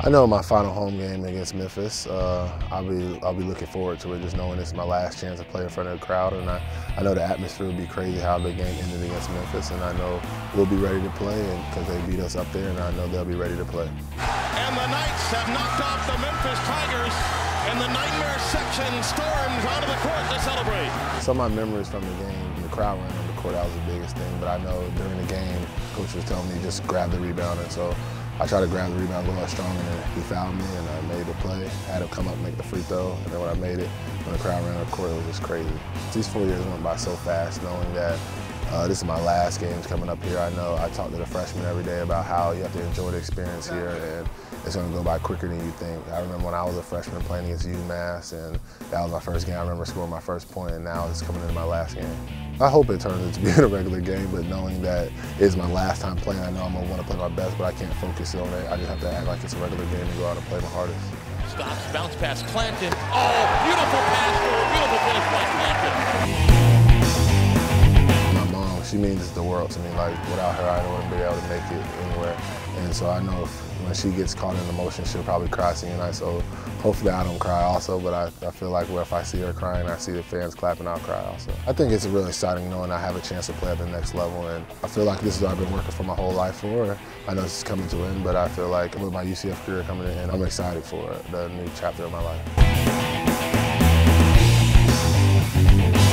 I know my final home game against Memphis, I'll be looking forward to it, just knowing it's my last chance to play in front of the crowd, and I know the atmosphere will be crazy how the game ended against Memphis, and I know we'll be ready to play because they beat us up there, and I know they'll be ready to play. And the Knights have knocked off the Memphis Tigers, and the Nightmare section storms onto the court to celebrate. Some of my memories from the game, the crowd ran on the court, that was the biggest thing, but I know during the game, Coach was telling me just grab the rebound, and so I tried to grab the rebound a little strong, and then he fouled me, and I made the play. I had him come up and make the free throw, and then when I made it, when the crowd ran on the court, it was just crazy. These 4 years went by so fast, knowing that this is my last games coming up here. I know I talk to the freshmen every day about how you have to enjoy the experience here, and it's going to go by quicker than you think. I remember when I was a freshman playing against UMass, and that was my first game. I remember scoring my first point, and now it's coming into my last game. I hope it turns into being a regular game, but knowing that it's my last time playing, I know I'm going to want to play my best, but I can't focus on it. I just have to act like it's a regular game and go out and play my hardest. Stops, bounce pass, Clanton. Oh, beautiful pass for a beautiful finish by Clanton. My mom, she means the world to me. Like, without her, I wouldn't be able to make it anywhere. And so I know when she gets caught in emotion, she'll probably cry singing night. So hopefully I don't cry also, but I feel like if I see her crying, I see the fans clapping, I'll cry also. I think it's really exciting knowing I have a chance to play at the next level, and I feel like this is what I've been working for my whole life for. I know it's coming to an end, but I feel like with my UCF career coming to an end, I'm excited for the new chapter of my life.